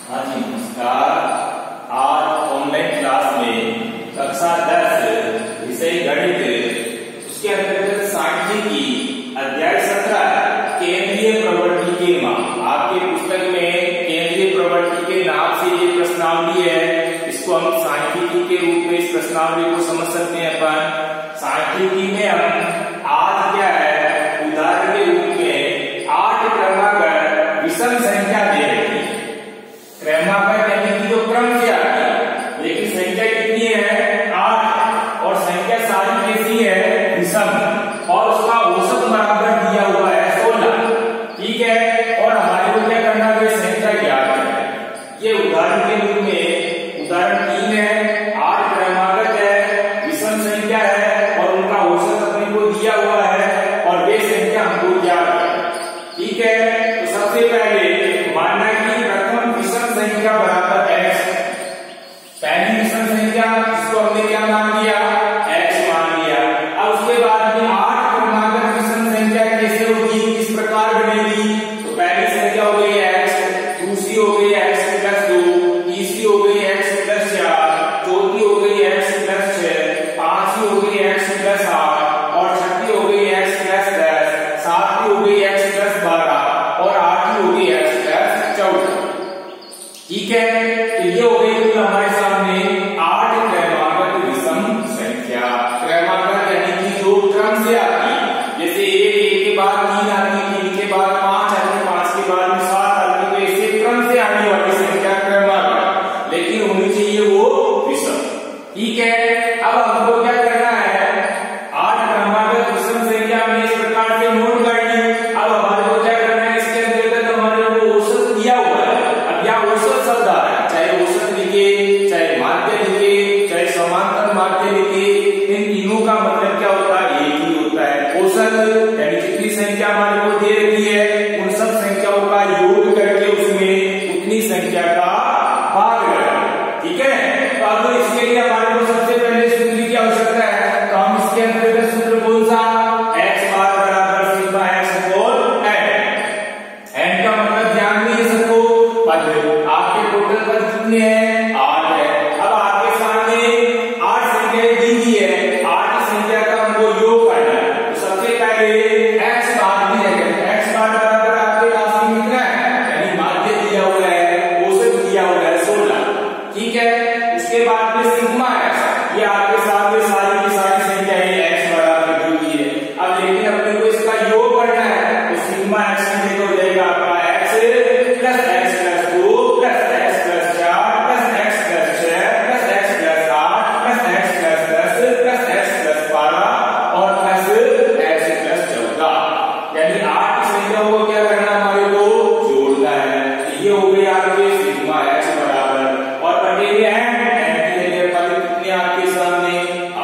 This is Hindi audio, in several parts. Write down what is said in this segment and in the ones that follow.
हाँ जी नमस्कार। आज ऑनलाइन क्लास में कक्षा 10 विषय गणित उसके अंतर्गत सांख्यिकी अध्याय 17 केंद्रीय प्रवृत्ति के मान। आपके पुस्तक में केंद्रीय प्रवृत्ति के नाम से ये प्रश्नावली है, इसको हम सांख्यिकी के रूप में इस प्रश्नावली को समझ सकते हैं। अपन सांख्यिकी में हम आज क्या है, उदाहरण के रूप में 8 क्रमागत विषम संख्या दे रही है। क्रमागत यानी कि जो क्रम से आती है, लेकिन संख्या कितनी है 8 और संख्या सारी कैसी है विषम, और उसका औसत बराबर दिया हुआ है 16। ठीक है, और हमारे को क्या करना है, संख्या ज्ञात है। ये उदाहरण के रूप में उदाहरण 3 है, 8 क्रमागत है, विषम संख्या है और उनका औसत अपने को दिया हुआ है और वे संख्या हमको ज्ञात है। ठीक है, तो सबसे पहले मानना कि प्रथम विषम संख्या बराबर x। पहली विषम संख्या इसको हमने क्या मान लिया, x मान लिया। अब उसके बाद में 8 क्रमागत विषम संख्या कैसे होगी, किस प्रकार बनेगी। तो पहली संख्या हो गई x, दूसरी हो गई x + 2, तीसरी हो गई x + 4, चौथी हो गई x + 6, पांचवी हो गई x + 8 और छठी हो गई x + 10, सातवीं हो गई x + 12 और आठवीं हो गई x + 14। ठीक है, तो ये हो गई कुल हमारे सामने 8 क्रमागत विषम संख्या। क्रमागत यानी कि जो क्रम से आती है, जैसे 1 के बाद 3 आती, 3 के बाद 5 आती, 5 के बाद 7 आती, तो ऐसे क्रम से आने वाली संख्या क्रमागत, लेकिन होनी चाहिए वो विषम। ठीक है, अब हमको क्या करना है, 8 क्रमागत विषम संख्या में इस प्रकार से नोट करनी। अब हमारे को क्या करना है, इसके अंतर्गत हमारे को औसत दिया हुआ है। अब यह औसत शब्द आ रहा है, चाहे औसत लिखे, चाहे माध्य लिखे, चाहे समांतर माध्य लिखे, इन तीनों का मतलब क्या होता है, एक ही होता है औसत। यानी जितनी संख्या हमारे को दे रही है उन सब संख्याओं का योग करके उसमें उतनी संख्या का भाग करना। ठीक है, तो अब इसके लिए हमारे को सबसे पहले सूत्र की आवश्यकता है, तो हम इसके अंतर्गत सूत्र कौन सा, x बार बराबर सिग्मा x अपॉन n का मतलब ध्यान में ये सबको पद, आपके टोटल पद कितने हैं 8 है। अब आपके सामने 8 संख्याएं दी गई है, 8 संख्या का हमको योग करना है। तो सबसे पहले x बार दी है, x बार बराबर आपके पास में कितना है, यानी माध्य दिया हुआ है, औसत दिया हुआ है 16। ठीक है, उसके बाद में सिग्मा x, ये आपके सामने सारी की सारी संख्याएं x बराबर दी हुई है। अब लेकिन अपने को इसका योग करना है, तो सिग्मा x की जगह हो जाएगा आपका x plus x + 2 plus x + 4 plus x + 6 plus x + 8 plus x + 10 plus x + 12 और प्लस x + 14। यानी 8 संख्याओं को क्या करना है, हमारे को जोड़ना है। तो ये हो गई आपके सिग्मा x बराबर, और बनेंगे n की जगह पर कितने आपके सामने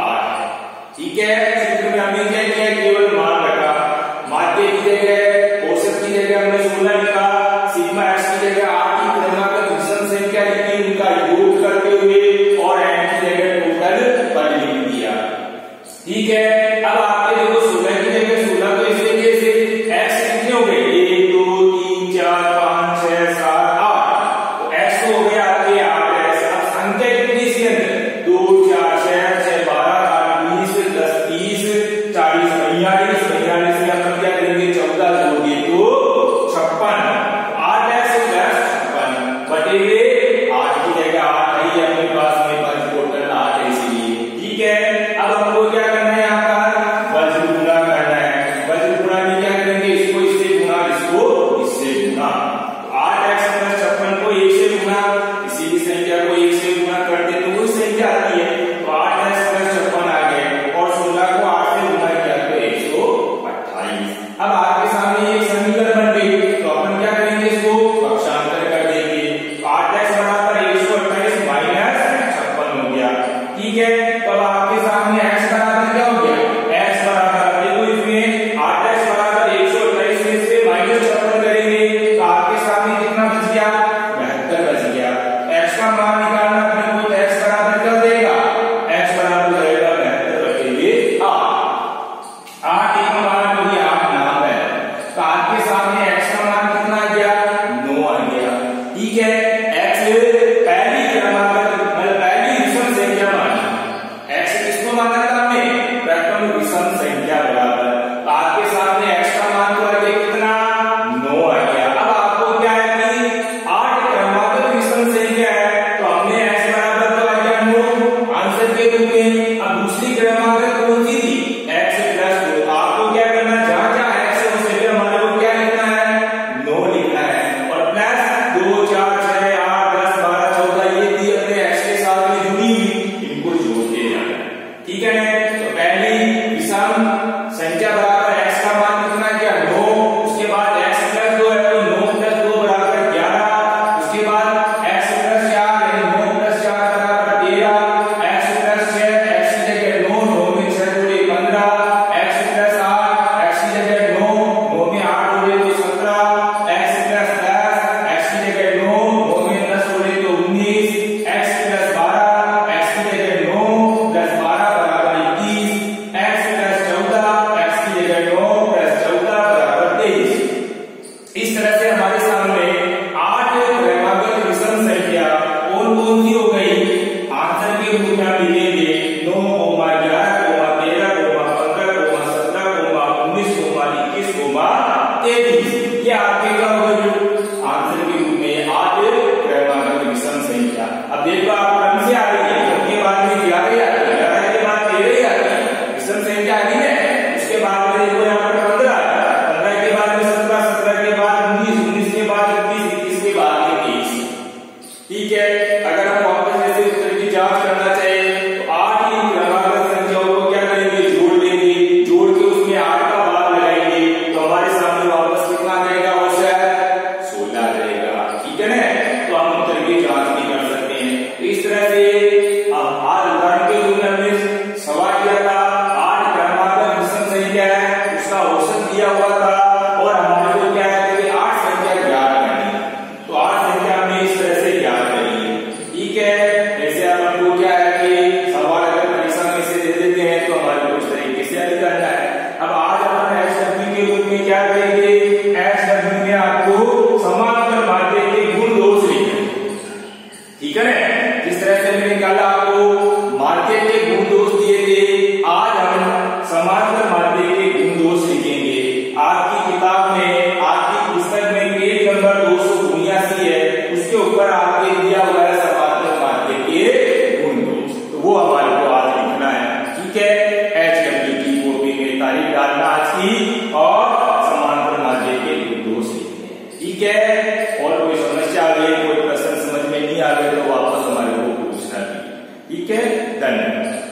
8। ठीक है, सूत्र में हमने क्या किया, केवल मान रखा, माध्य की जगह औसत की जगह हमने 16 लिखा, सिग्मा x की जगह 8 की क्रमागत विषम संख्या लिखी, उनका योग करते हुए, और n की जगह टोटल पद लिख दिया। ठीक है, अब आपके देखो 16 की जगह 16 तो इस तरीके से x कितने हो गए, 1 2 3 4 5 6 7 8, तो x हो गया आपके 8x। अब संख्या कितनी इसके अंदर, 2 4 6 6 12 8 20 10 30 40 42 42 से अपन क्या करेंगे, 14 जोड़िए तो 56, 8x + 56 बटेगे 8 की जगह 8 है अपने पास में, बस टोटल 8 है इसीलिए। ठीक है, अब हमको क्या करना है, यहाँ पर वज्र गुणा करना है। वज्र गुणा में क्या करेंगे, इसको इससे गुणा, इसको इससे गुणा। तो 8x + 56 को 1 से गुणा, किसी भी संख्या को 1 से गुणा कर दे तो वही संख्या आती है। तो 8x + 56 आ गए, और 16 को 8 से गुणा किया तो 128। अब आपके सामने एक समीकरण बन गई, तो अपन क्या करेंगे, इसको पक्षांतर कर देंगे। 8x बराबर 128 माइनस 56 हो गया। ठीक है, तो अब आपके सामने x बराबर क्या हो गया, x बराबर देखो इसमें 8x बराबर 128 में से माइनस 56 करेंगे तो आपके सामने कितना बच गया, 72 बच गया। x का मान निकालना अपने को, x बराबर क्या देगा, x बराबर हो जाएगा 72 बटेगे 8। 8 एक मान हो गया 8 9 है, दिया हुआ था और हमारे को क्या है कि 8 संख्या ज्ञात करनी है। तो 8 संख्या हमने इस तरह से ज्ञात करी है, ठीक है। ऐसे आप हमको क्या है कि सवाल अगर परीक्षा में से दे देते हैं तो हमारे को इस तरीके से हल करना है। अब आज अपन एचडब्ल्यू के रूप में क्या करेंगे, एचडब्ल्यू में आपको समांतर माध्य के गुण दोष लिखने, ठीक है ना। जिस तरह से मैंने कल आपको माध्य के गुण दोष दिए थे, आज हम समांतर माध्य के गुण दोष लिखेंगे। आपकी किताब में, आपकी पुस्तक में पेज नंबर 279 है, उसके ऊपर आपके दिया हुआ है समांतर माध्य के गुण दोष, तो वो हमारे को आज लिखना है, ठीक है। एचडब्ल्यू की कॉपी में तारीख डालना आज की और समांतर माध्य के गुण दोष लिखने, ठीक है। और कोई समस्या आ गई, कोई प्रश्न समझ में नहीं आ गए तो वापस हमारे को पूछना, ठीक है। धन्यवाद।